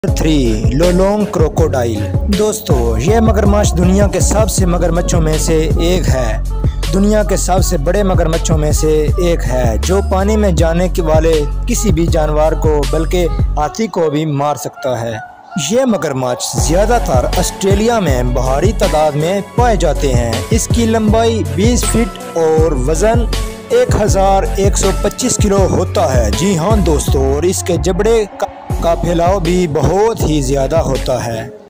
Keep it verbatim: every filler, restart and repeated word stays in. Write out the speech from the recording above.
Three लोलोंग crocodile. दोस्तों, ये मगरमच्छ दुनिया के सबसे मगरमच्छों में से एक है। दुनिया के सबसे बड़े मगरमच्छों में से एक है जो पानी में जाने के वाले किसी भी जानवर को बल्कि हाथी को भी मार सकता है। ये मगरमच्छ ज़्यादातर ऑस्ट्रेलिया में भारी तादाद में पाए जाते हैं। इसकी लंबाई बीस फीट और वज़न एक हज़ार एक सौ पच्चीस किलो होता है। जी हाँ दोस्तों, और इसके जबड़े का, का फैलाव भी बहुत ही ज़्यादा होता है।